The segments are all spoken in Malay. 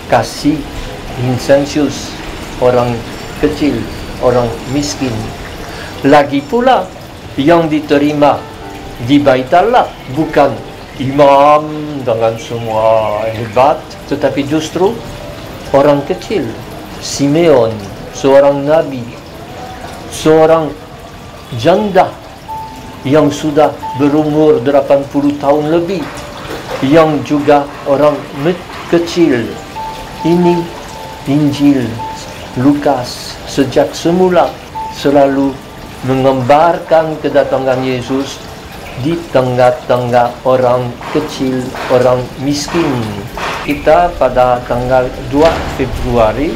kasih insensius, orang kecil, orang miskin. Lagi pula yang diterima di Bait Allah bukan imam dengan semua hebat, tetapi justru orang kecil, Simeon, seorang nabi, seorang janda yang sudah berumur 80 tahun lebih, yang juga orang kecil. Ini Injil Lukas sejak semula selalu menggambarkan kedatangan Yesus di tengah-tengah orang kecil, orang miskin. Kita pada tanggal 2 Februari,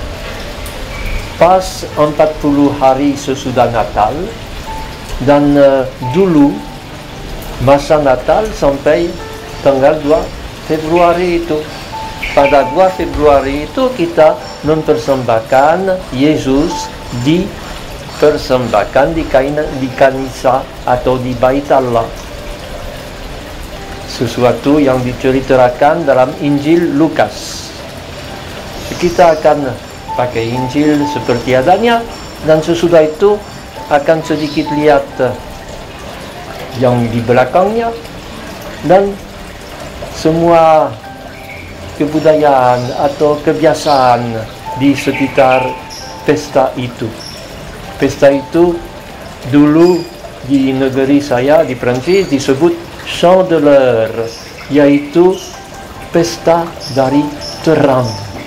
pas 40 hari sesudah Natal, dan dulu masa Natal sampai tanggal 2 Februari itu. Pada 2 Februari itu kita mempersembahkan Yesus dipersembahkan di kanisa atau di Bait Allah. Sesuatu yang diceritakan dalam Injil Lukas. Kita akan pakai Injil seperti adanya, dan sesudah itu akan sedikit lihat yang di belakangnya dan semua kebudayaan atau kebiasaan di sekitar pesta itu. Pesta itu dulu di negeri saya, di Perancis, disebut Chandeleur, yaitu pesta dari terang.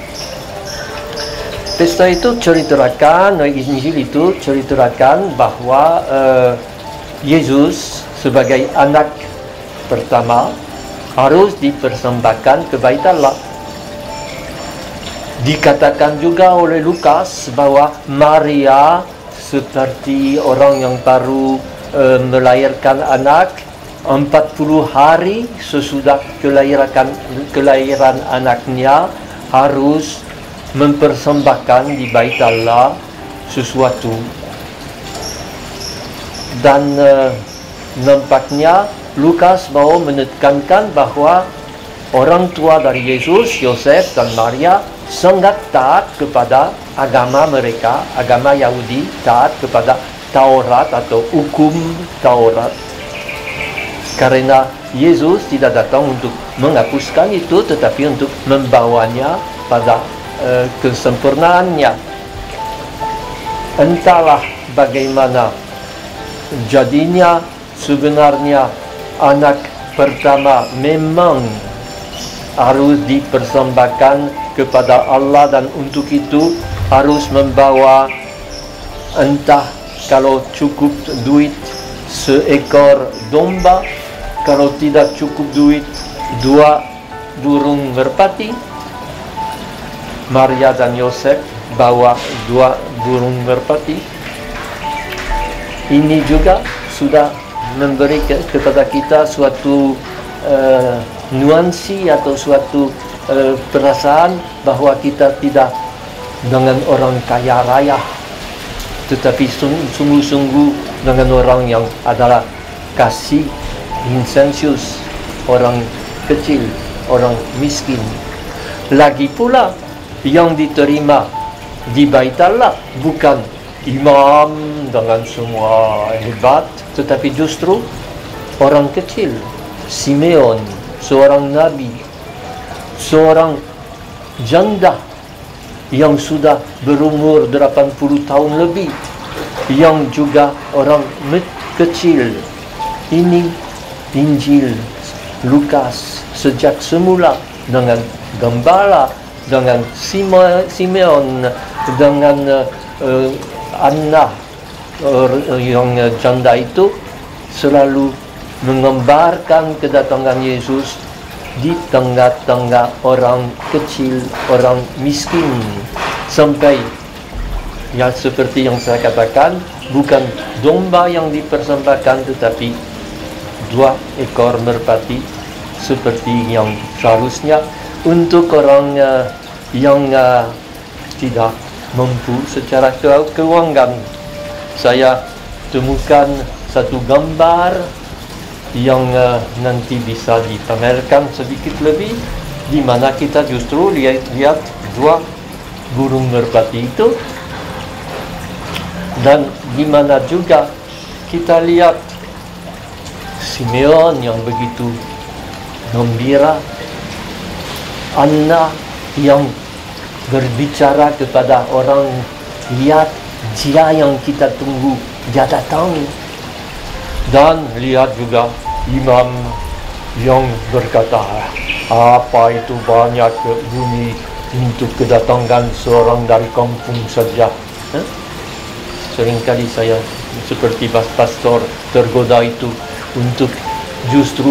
Pesta itu ceritakan, Injil itu ceritakan bahwa Yesus sebagai anak pertama harus dipersembahkan ke Bait Allah. Dikatakan juga oleh Lukas bahwa Maria seperti orang yang baru melahirkan anak, 40 hari sesudah kelahiran anaknya harus mempersembahkan di Bait Allah sesuatu. Dan nampaknya Lukas mau menekankan bahwa orang tua dari Yesus, Yosef dan Maria, sangat taat kepada agama mereka, agama Yahudi, taat kepada Taurat atau hukum Taurat. Karena Yesus tidak datang untuk menghapuskan itu, tetapi untuk membawanya pada kesempurnaannya. Entahlah bagaimana jadinya sebenarnya anak pertama memang harus dipersembahkan kepada Allah, dan untuk itu harus membawa, entah kalau cukup duit, seekor domba, kalau tidak cukup duit, 2 burung merpati. Maria dan Yosef bawa 2 burung merpati. Ini juga sudah memberi kepada kita suatu nuansi atau suatu perasaan bahwa kita tidak dengan orang kaya raya, tetapi sungguh-sungguh dengan orang yang adalah kasih insensius, orang kecil, orang miskin. Lagi pula yang diterima di Bait Allah bukan imam dengan semua hebat, tetapi justru orang kecil, Simeon, seorang nabi, seorang janda yang sudah berumur 80 tahun lebih, yang juga orang kecil. Ini Injil Lukas sejak semula dengan gembala, dengan Simeon, dengan Anna yang janda itu selalu menggambarkan kedatangan Yesus di tengah-tengah orang kecil, orang miskin. Sampai ya seperti yang saya katakan, bukan domba yang dipersembahkan, tetapi 2 ekor merpati seperti yang seharusnya untuk orang yang tidak mampu secara keuangan. Saya temukan satu gambar yang nanti bisa dipamerkan sedikit lebih. di mana kita justru lihat dua burung merpati itu, dan di mana juga kita lihat Simeon yang begitu gembira, Anna yang berbicara kepada orang, lihat dia yang kita tunggu, dia datang. Dan lihat juga imam yang berkata, apa itu banyak ke bumi untuk kedatangan seorang dari kampung saja. Seringkali saya seperti pastor tergoda itu untuk justru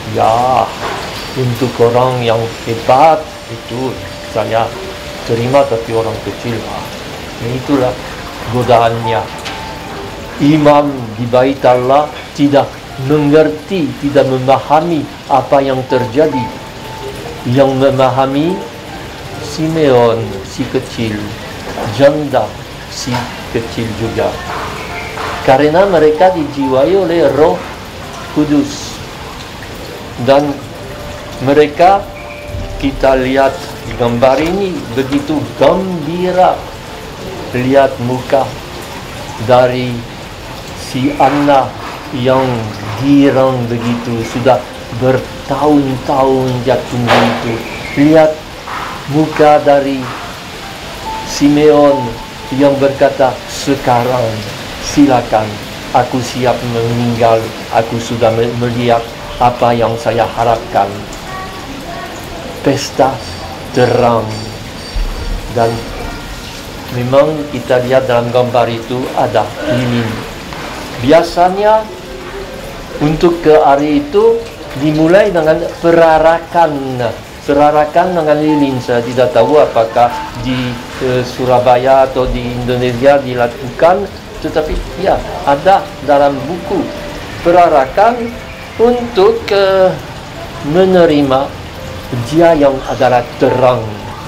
untuk orang yang hebat itu saya terima, tapi orang kecil itulah godaannya. Imam di Bait Allah tidak mengerti, tidak memahami apa yang terjadi. Yang memahami Simeon si kecil, janda si kecil juga, karena mereka dijiwai oleh Roh Kudus. Dan mereka, kita lihat gambar ini, begitu gembira. Lihat muka dari si Anna yang girang begitu, sudah bertahun-tahun dia tunggu itu. Lihat muka dari Simeon yang berkata, sekarang silakan, aku siap meninggal, aku sudah melihat apa yang saya harapkan. Pesta terang. Dan memang kita lihat dalam gambar itu ada lilin. Biasanya untuk ke hari itu dimulai dengan perarakan dengan lilin. Saya tidak tahu apakah di Surabaya atau di Indonesia dilakukan, tetapi ya ada dalam buku perarakan untuk menerima dia yang adalah terang.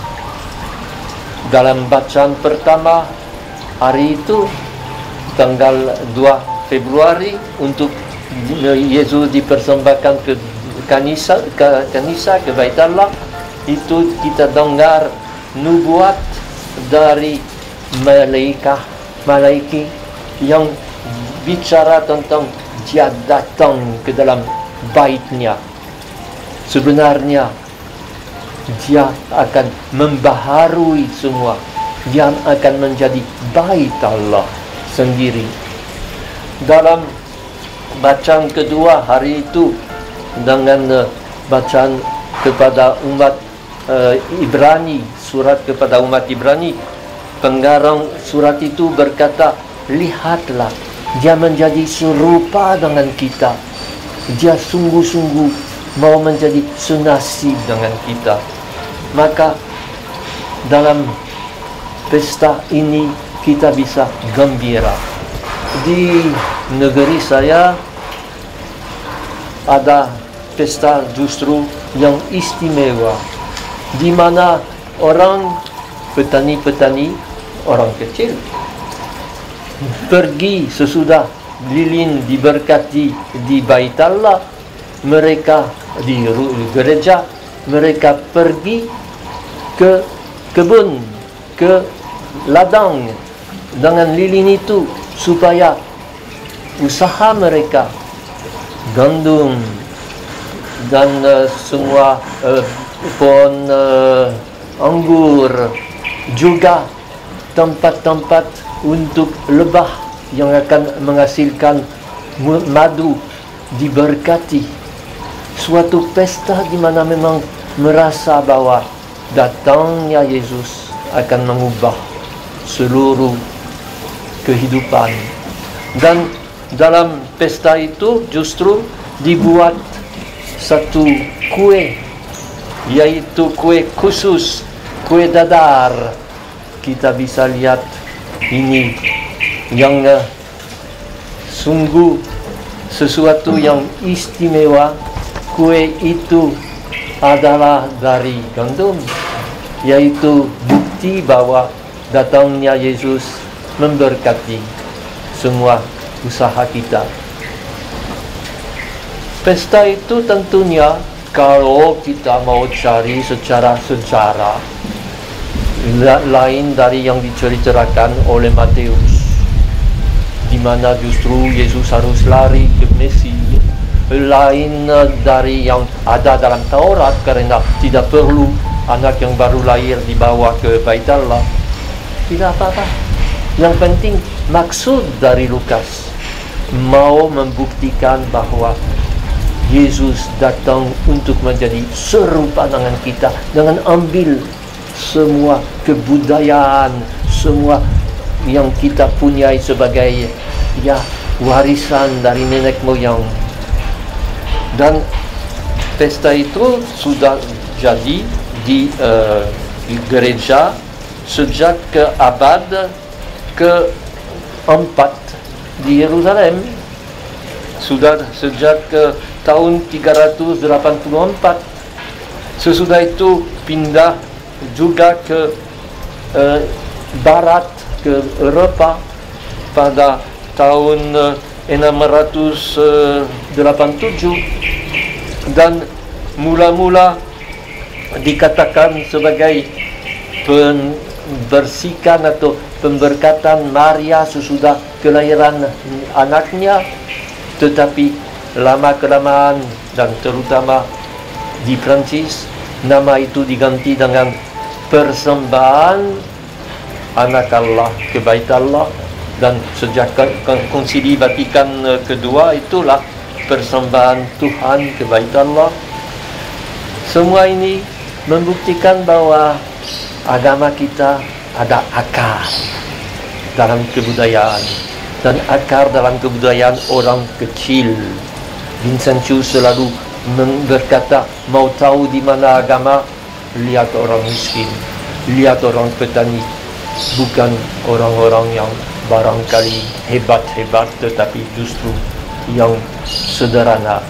Dalam bacaan pertama hari itu, tanggal 2 Februari, untuk Yesus dipersembahkan ke kanisa, ke Bait Allah, itu kita dengar nubuat dari malaikat yang bicara tentang dia datang ke dalam baitnya. Sebenarnya dia akan membaharui semua. Dia akan menjadi Bait Allah sendiri. Dalam bacaan kedua hari itu, dengan bacaan kepada umat Ibrani, surat kepada umat Ibrani, penggarang surat itu berkata, lihatlah, dia menjadi serupa dengan kita. Dia sungguh-sungguh mau menjadi senasib dengan kita. Maka dalam pesta ini kita bisa gembira. Di negeri saya ada pesta justru yang istimewa, di mana orang petani-petani, orang kecil, pergi sesudah lilin diberkati di Bait Allah, mereka di gereja, mereka pergi ke kebun, ke ladang dengan lilin itu, supaya usaha mereka, gandum dan semua pohon anggur, juga tempat-tempat untuk lebah yang akan menghasilkan madu, diberkati. Suatu pesta di mana memang merasa bahwa datangnya Yesus akan mengubah seluruh kehidupan. Dan dalam pesta itu justru dibuat satu kue, yaitu kue khusus, kue dadar. Kita bisa lihat ini yang sungguh sesuatu yang istimewa. Kue itu adalah dari gandum, yaitu bukti bahwa datangnya Yesus memberkati semua usaha kita. Pesta itu tentunya kalau kita mau cari secara sejarah lain dari yang diceritakan oleh Matius, di mana justru Yesus harus lari ke Mesir, lain dari yang ada dalam Taurat karena tidak perlu anak yang baru lahir dibawa ke Bait Allah. Tidak apa-apa. Yang penting maksud dari Lukas mau membuktikan bahwa Yesus datang untuk menjadi serupa dengan kita, dengan ambil semua kebudayaan, semua yang kita punyai sebagai warisan dari nenek moyang. Dan pesta itu sudah jadi di gereja sejak ke abad ke-4 di Yerusalem. Sudah sejak tahun 384. Sesudah itu pindah juga ke barat, ke Eropa pada tahun 687, dan mula-mula dikatakan sebagai pembersihan atau pemberkatan Maria sesudah kelahiran anaknya. Tetapi lama-kelamaan, dan terutama di Prancis, nama itu diganti dengan persembahan anak Allah ke Bait Allah. Dan sejak Konsili Vatikan kedua itulah persembahan Tuhan ke Bait Allah. Semua ini membuktikan bahwa agama kita ada akar dalam kebudayaan, dan akar dalam kebudayaan orang kecil. Vincentius selalu berkata, mau tahu di mana agama, lihat orang miskin, lihat orang petani, bukan orang-orang yang barangkali hebat-hebat, tetapi justru yang sederhana.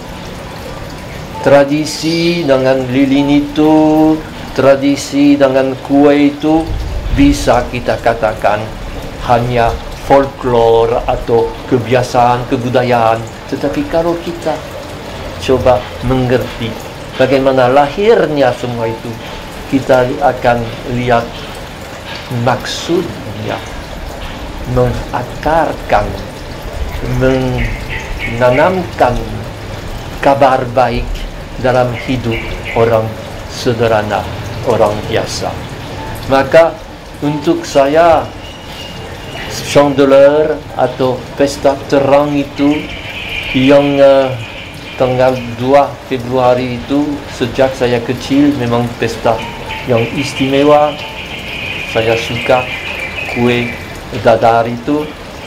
Tradisi dengan lilin itu, tradisi dengan kue itu bisa kita katakan hanya folklore atau kebiasaan kebudayaan. Tetapi kalau kita coba mengerti bagaimana lahirnya semua itu, kita akan lihat maksudnya mengakarkan, menanamkan kabar baik dalam hidup orang sederhana, orang biasa. Maka untuk saya, chandelier atau pesta terang itu yang tanggal 2 Februari itu, sejak saya kecil memang pesta yang istimewa. Saya suka kue dadar itu.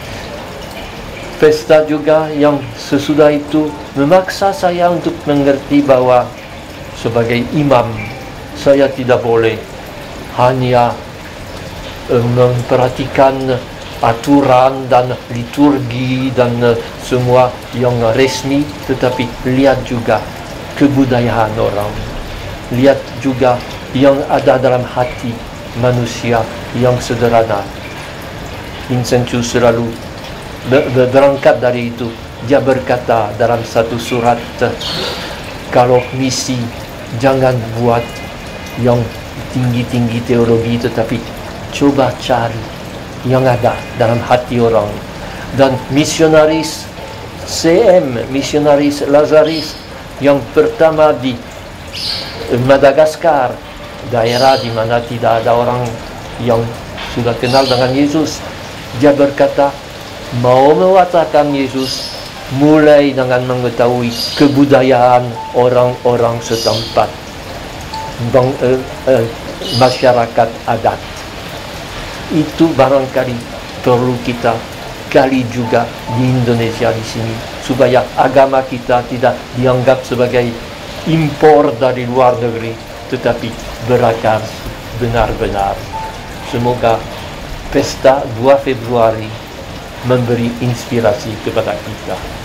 Pesta juga yang sesudah itu memaksa saya untuk mengerti bahwa sebagai imam saya tidak boleh hanya memperhatikan aturan dan liturgi dan semua yang resmi, tetapi lihat juga kebudayaan orang, lihat juga yang ada dalam hati manusia yang sederhana. Vincentius selalu berangkat dari itu. Dia berkata dalam satu surat, kalau misi jangan buat yang tinggi-tinggi teologi, tetapi coba cari yang ada dalam hati orang. Dan misionaris CM, misionaris Lazaris yang pertama di Madagaskar, daerah di mana tidak ada orang yang sudah kenal dengan Yesus, dia berkata mau mewatakan Yesus mulai dengan mengetahui kebudayaan orang-orang setempat, masyarakat adat. Itu barangkali perlu kita gali juga di Indonesia di sini, supaya agama kita tidak dianggap sebagai impor dari luar negeri, tetapi berakar benar-benar. Semoga pesta 2 Februari memberi inspirasi kepada kita.